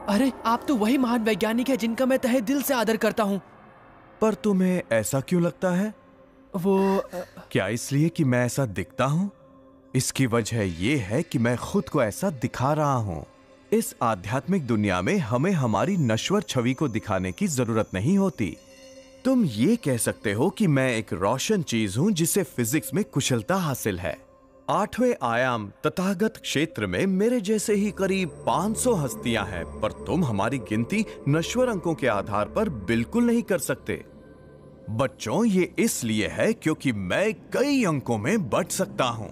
अरे आप तो वही महान वैज्ञानिक है जिनका मैं तहे दिल से आदर करता हूँ। पर तुम्हें ऐसा क्यों लगता है? वो क्या इसलिए कि मैं ऐसा दिखता हूँ? इसकी वजह यह है कि मैं खुद को ऐसा दिखा रहा हूँ। इस आध्यात्मिक दुनिया में हमें हमारी नश्वर छवि को दिखाने की जरूरत नहीं होती। तुम ये कह सकते हो कि मैं एक रोशन चीज हूं जिसे फिजिक्स में कुशलता हासिल है। 8वें आयाम तथागत क्षेत्र में मेरे जैसे ही करीब 500 हस्तियां हैं, पर तुम हमारी गिनती नश्वर अंकों के आधार पर बिल्कुल नहीं कर सकते। बच्चों, ये इसलिए है क्योंकि मैं कई अंकों में बंट सकता हूं।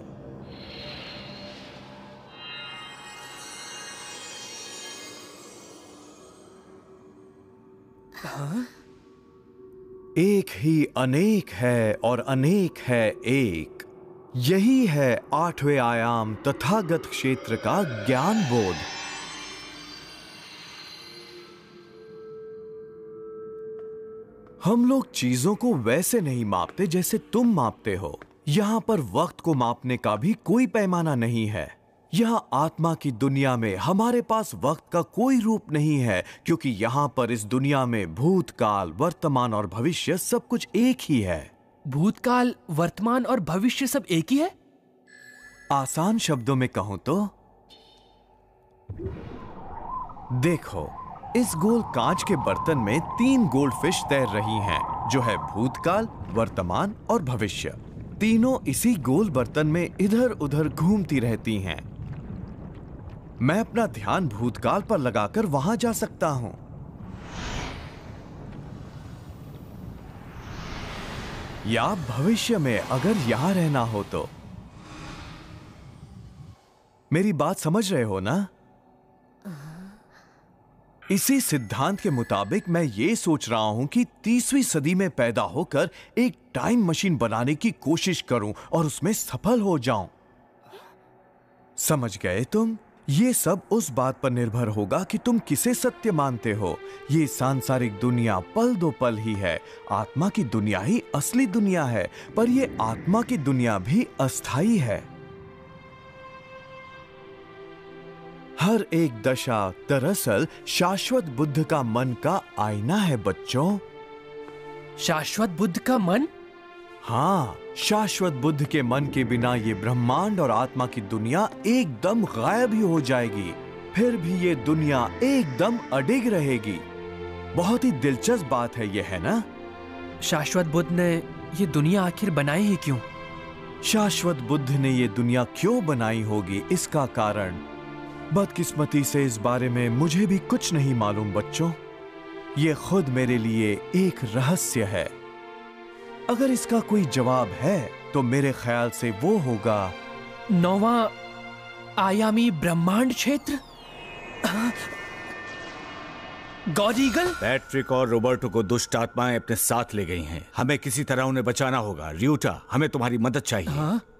हाँ? एक ही अनेक है और अनेक है एक। यही है 8वें आयाम तथागत क्षेत्र का ज्ञान बोध। हम लोग चीजों को वैसे नहीं मापते जैसे तुम मापते हो। यहां पर वक्त को मापने का भी कोई पैमाना नहीं है। यहाँ आत्मा की दुनिया में हमारे पास वक्त का कोई रूप नहीं है, क्योंकि यहाँ पर इस दुनिया में भूतकाल, वर्तमान और भविष्य सब कुछ एक ही है। भूतकाल, वर्तमान और भविष्य सब एक ही है? आसान शब्दों में कहूं तो देखो, इस गोल कांच के बर्तन में 3 गोल्ड फिश तैर रही हैं, जो है भूतकाल, वर्तमान और भविष्य। तीनों इसी गोल बर्तन में इधर उधर घूमती रहती हैं। मैं अपना ध्यान भूतकाल पर लगाकर वहां जा सकता हूं। या भविष्य में अगर यहां रहना हो तो। मेरी बात समझ रहे हो ना? इसी सिद्धांत के मुताबिक मैं ये सोच रहा हूं कि 30वीं सदी में पैदा होकर एक टाइम मशीन बनाने की कोशिश करूं और उसमें सफल हो जाऊं। समझ गए तुम? ये सब उस बात पर निर्भर होगा कि तुम किसे सत्य मानते हो। ये सांसारिक दुनिया पल दो पल ही है। आत्मा की दुनिया ही असली दुनिया है, पर ये आत्मा की दुनिया भी अस्थाई है। हर एक दशा दरअसल शाश्वत बुद्ध का मन का आईना है बच्चों। शाश्वत बुद्ध का मन? हाँ, शाश्वत बुद्ध के मन के बिना ये ब्रह्मांड और आत्मा की दुनिया एकदम गायब ही हो जाएगी। फिर भी ये दुनिया एकदम अडिग रहेगी। बहुत ही दिलचस्प बात है ये, है ना? शाश्वत बुद्ध ने ये दुनिया आखिर बनाई ही क्यों? शाश्वत बुद्ध ने ये दुनिया क्यों बनाई होगी, इसका कारण बदकिस्मती से इस बारे में मुझे भी कुछ नहीं मालूम बच्चों। ये खुद मेरे लिए एक रहस्य है। अगर इसका कोई जवाब है तो मेरे ख्याल से वो होगा 9वां आयामी ब्रह्मांड क्षेत्र। God eagle? पैट्रिक और रोबर्टो को दुष्ट आत्माएं अपने साथ ले गई हैं। हमें किसी तरह उन्हें बचाना होगा। रियूटा, हमें तुम्हारी मदद चाहिए। हाँ?